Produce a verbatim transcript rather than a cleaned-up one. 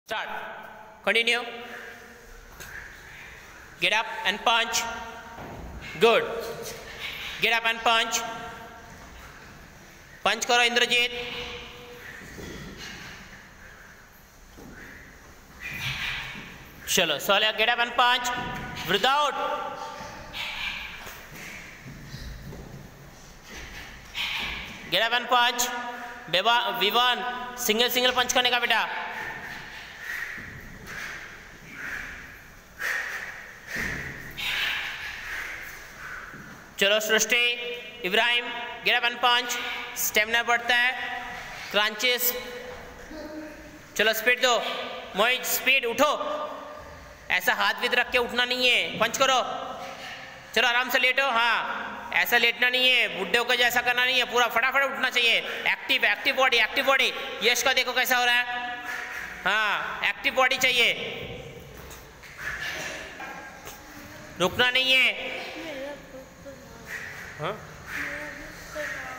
Start. Continue. Get up and punch. Good. Get up and punch. Punch करो इंद्रजीत. चलो सोलह. Get up and punch. Without. Get up and punch. Vivaan single single punch करने का बेटा. चलो Srishti. Ibrahim. Get up and punch. Stamina बढ़ता है. Crunches. चलो स्पीड दो. मोहित स्पीड. उठो. ऐसा हाथ विद रख के उठना नहीं है. पंच करो. चलो आराम से लेटो. हाँ ऐसा लेटना नहीं है. बुड्ढे को जैसा करना नहीं है. पूरा फटाफट उठना चाहिए. Active active body active body. Yash का देखो कैसा हो रहा है. हाँ एक्टिव बॉडी चाहिए. रुकना नहीं है. हाँ